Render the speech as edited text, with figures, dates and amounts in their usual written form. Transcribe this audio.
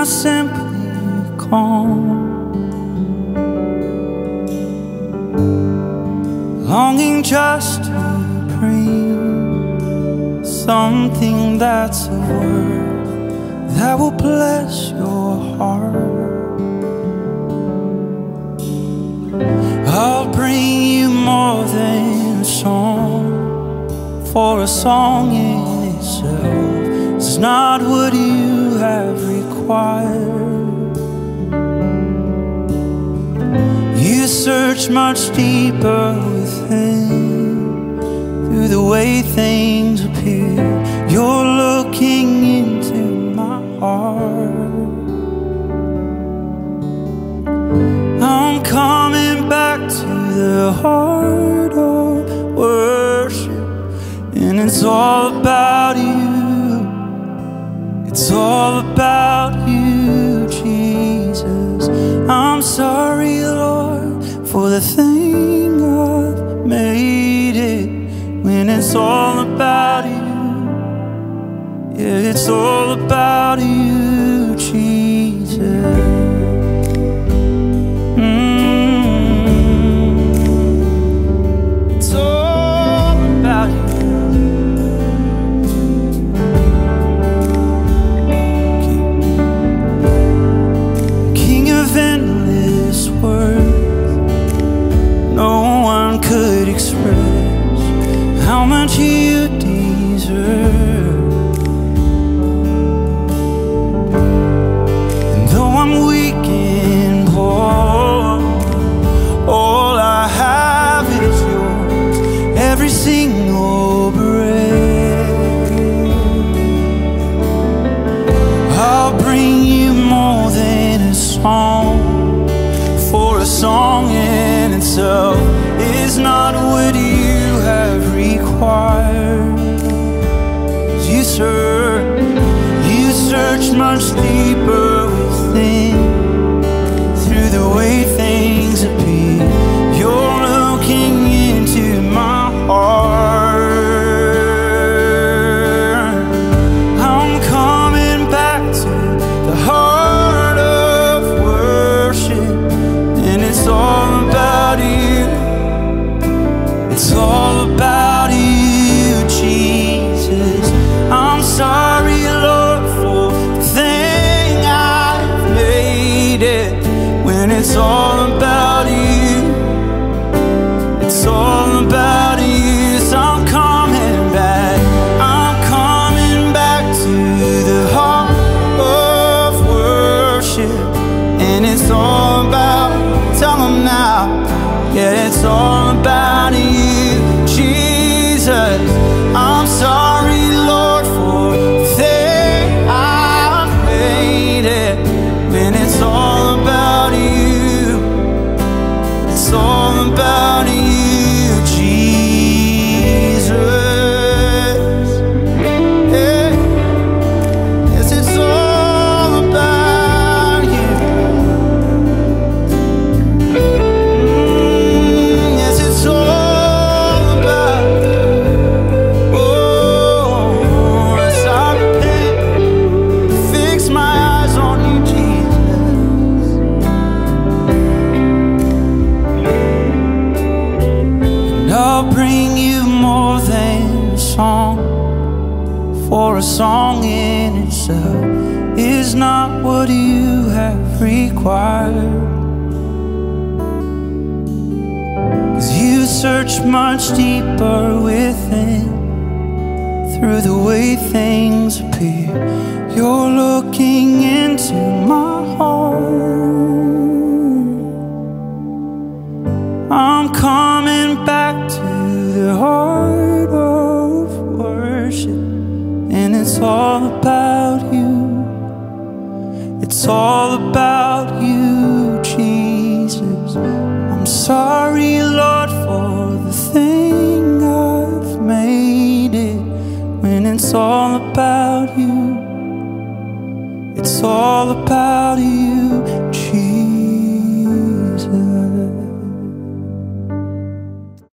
I simply come, longing just to bring something that's of worth that will bless your heart. I'll bring you more than a song, for a song in itself is not what you have required. You search much deeper within, through the way things appear. You're looking into my heart. I'm coming back to the heart of worship, and it's all about you. It's all about you, Jesus. I'm sorry, Lord, for the thing I've made it, when it's all about you. Yeah, it's all about you, Jesus. Could express how much you deserve. And though I'm weak and poor, all I have is yours, every single breath. I'll bring you more than a song, for a song in itself is not what you have required. You search much deeper within, through the way things appear. You're looking into my heart. I'm coming back to the heart of worship, and it's all about you. It's all about you, Jesus. I'm sorry, Lord, for the thing I've made it, when it's all about you. It's all about you. So I'm coming back. I'm coming back to the heart of worship, and it's all about, tell them now. Yeah, it's all about you, Jesus. I'm sorry, Lord, for the thing I've made it, when it's all about you. It's all about you, Jesus. Yeah. Yes, it's all about you. Bring you more than a song, for a song in itself is not what you have required. 'Cause you search much deeper within, through the way things appear. You're looking into my heart. I'm coming back to the heart of worship, and it's all about you. It's all about you, Jesus. I'm sorry, Lord, for the thing I've made it, when it's all about you. It's all about you, Jesus.